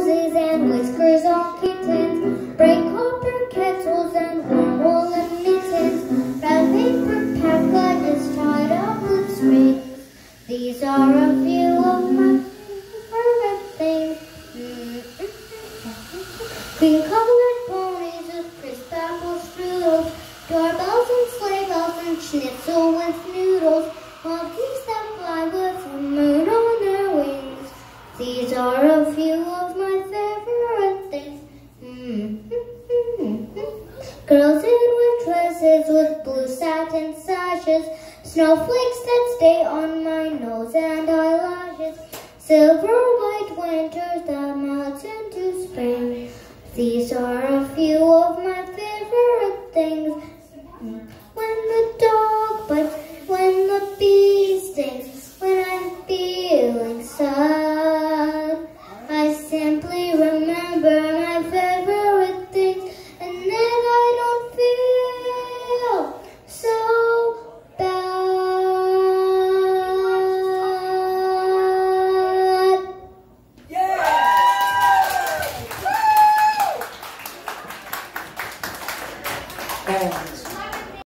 noses and whiskers on kittens, bright copper kettles and warm woolen mittens, brown paper packages tied up with strings. These are a few of my favorite things. Cream-colored ponies with crisp apple strudels, doorbells and sleigh bells and schnitzel with noodles, monkeys that fly with the moon on their wings. These are a few of my favorite things. Girls in white dresses with blue satin sashes, snowflakes that stay on my nose and eyelashes, silver white winters that melt into spring. These are a few of my favorite things. When the dawn